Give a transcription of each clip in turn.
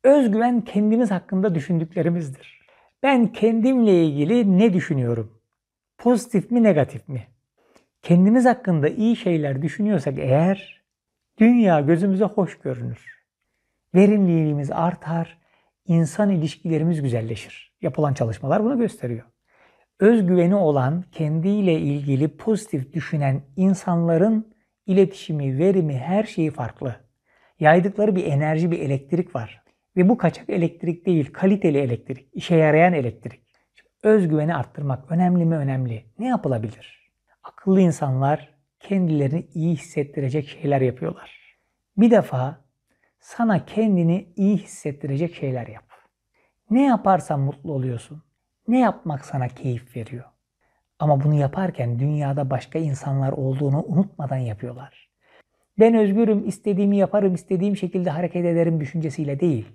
Özgüven kendimiz hakkında düşündüklerimizdir. Ben kendimle ilgili ne düşünüyorum? Pozitif mi, negatif mi? Kendimiz hakkında iyi şeyler düşünüyorsak eğer, dünya gözümüze hoş görünür. Verimliliğimiz artar, insan ilişkilerimiz güzelleşir. Yapılan çalışmalar bunu gösteriyor. Özgüveni olan, kendiyle ilgili pozitif düşünen insanların iletişimi, verimi, her şeyi farklı. Yaydıkları bir enerji, bir elektrik var. Ve bu kaçak elektrik değil, kaliteli elektrik, işe yarayan elektrik. Özgüveni arttırmak önemli mi? Önemli. Ne yapılabilir? Akıllı insanlar kendilerini iyi hissettirecek şeyler yapıyorlar. Bir defa sana kendini iyi hissettirecek şeyler yap. Ne yaparsan mutlu oluyorsun. Ne yapmak sana keyif veriyor. Ama bunu yaparken dünyada başka insanlar olduğunu unutmadan yapıyorlar. Ben özgürüm, istediğimi yaparım, istediğim şekilde hareket ederim düşüncesiyle değil.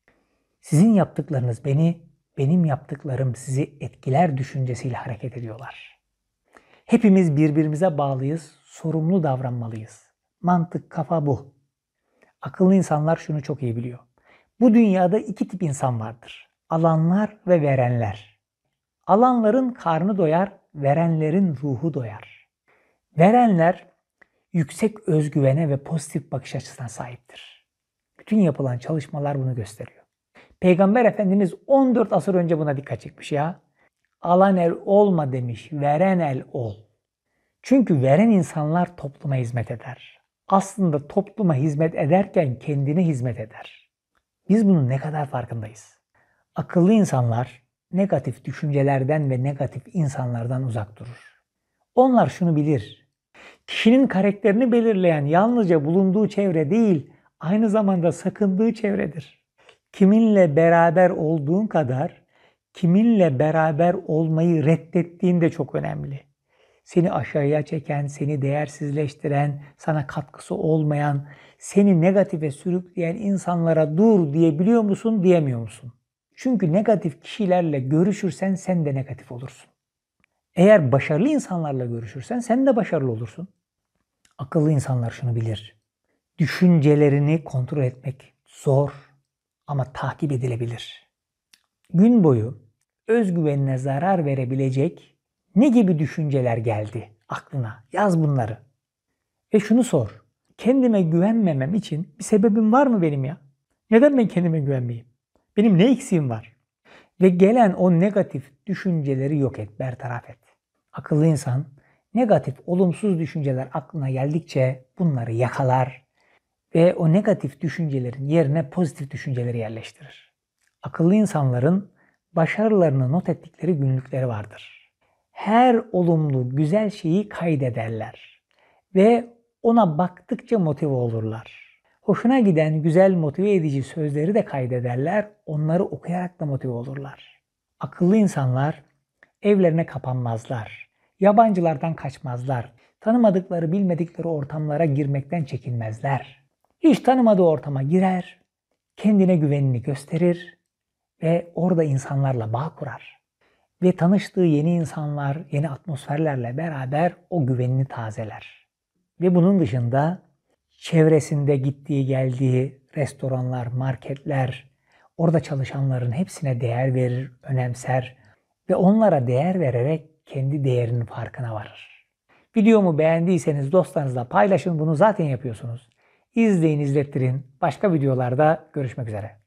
Sizin yaptıklarınız beni, benim yaptıklarım sizi etkiler düşüncesiyle hareket ediyorlar. Hepimiz birbirimize bağlıyız, sorumlu davranmalıyız. Mantık, kafa bu. Akıllı insanlar şunu çok iyi biliyor. Bu dünyada iki tip insan vardır. Alanlar ve verenler. Alanların karnı doyar, verenlerin ruhu doyar. Verenler yüksek özgüvene ve pozitif bakış açısına sahiptir. Bütün yapılan çalışmalar bunu gösteriyor. Peygamber Efendimiz 14 asır önce buna dikkat çekmiş ya. Alan el olma demiş, veren el ol. Çünkü veren insanlar topluma hizmet eder. Aslında topluma hizmet ederken kendine hizmet eder. Biz bunun ne kadar farkındayız? Akıllı insanlar negatif düşüncelerden ve negatif insanlardan uzak durur. Onlar şunu bilir. Kişinin karakterini belirleyen yalnızca bulunduğu çevre değil, aynı zamanda sakındığı çevredir. Kiminle beraber olduğun kadar, kiminle beraber olmayı reddettiğin de çok önemli. Seni aşağıya çeken, seni değersizleştiren, sana katkısı olmayan, seni negatife sürükleyen insanlara dur diyebiliyor musun, diyemiyor musun? Çünkü negatif kişilerle görüşürsen sen de negatif olursun. Eğer başarılı insanlarla görüşürsen sen de başarılı olursun. Akıllı insanlar şunu bilir. Düşüncelerini kontrol etmek zor ama takip edilebilir. Gün boyu özgüvenine zarar verebilecek ne gibi düşünceler geldi aklına? Yaz bunları. Ve şunu sor. Kendime güvenmemem için bir sebebim var mı benim ya? Neden ben kendime güvenmeyeyim? Benim ne eksiğim var? Ve gelen o negatif düşünceleri yok et, bertaraf et. Akıllı insan negatif, olumsuz düşünceler aklına geldikçe bunları yakalar ve o negatif düşüncelerin yerine pozitif düşünceleri yerleştirir. Akıllı insanların başarılarını not ettikleri günlükleri vardır. Her olumlu, güzel şeyi kaydederler ve ona baktıkça motive olurlar. Hoşuna giden güzel motive edici sözleri de kaydederler, onları okuyarak da motive olurlar. Akıllı insanlar evlerine kapanmazlar, yabancılardan kaçmazlar, tanımadıkları, bilmedikleri ortamlara girmekten çekinmezler. Hiç tanımadığı ortama girer, kendine güvenini gösterir ve orada insanlarla bağ kurar. Ve tanıştığı yeni insanlar, yeni atmosferlerle beraber o güvenini tazeler. Ve bunun dışında çevresinde gittiği, geldiği restoranlar, marketler, orada çalışanların hepsine değer verir, önemser ve onlara değer vererek kendi değerinin farkına varır. Videomu beğendiyseniz dostlarınızla paylaşın, bunu zaten yapıyorsunuz. İzleyin, izlettirin. Başka videolarda görüşmek üzere.